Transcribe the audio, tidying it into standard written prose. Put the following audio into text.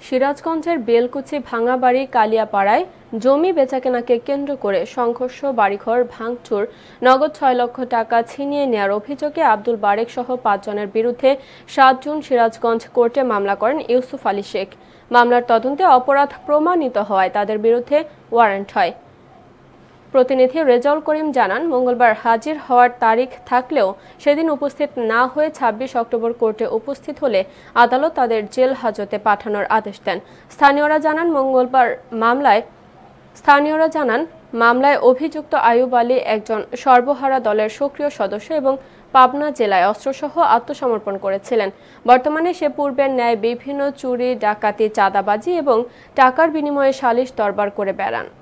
সিরাজগঞ্জের বেলকুচি ভাঙাবাড়ি কালিয়াপাড়ায় জমি বেচাকেনাকে কেন্দ্র করে সংঘর্ষ, বাড়িঘর ভাঙচুর, নগদ ৬ লক্ষ টাকা ছিনিয়ে নেওয়ার অভিযোগে আব্দুল বারেক সহ ৫ জনের বিরুদ্ধে ৭ জুন সিরাজগঞ্জ কোর্টে মামলা করেন ইউসুফ আলী শেখ। মামলার তদন্তে অপরাধ প্রমাণিত হওয়ায় তাদের বিরুদ্ধে ওয়ারেন্ট হয়। প্রতিনিধি রেজাউল করিম জানান, মঙ্গলবার হাজির হওয়ার তারিখ থাকলেও সেদিন উপস্থিত না হয়ে ২৬ অক্টোবর কোর্টে উপস্থিত হলে আদালত তাদের জেল হাজতে পাঠানোর আদেশ দেন। স্থানীয়রা জানান মামলায় অভিযুক্ত আইয়ুব আলী একজন সর্বহারা দলের সক্রিয় সদস্য এবং পাবনা জেলায় অস্ত্রসহ আত্মসমর্পণ করেছিলেন। বর্তমানে সে পূর্বের ন্যায় বিভিন্ন চুরি, ডাকাতি, চাঁদাবাজি এবং টাকার বিনিময়ে সালিশ দরবার করে বেড়ান।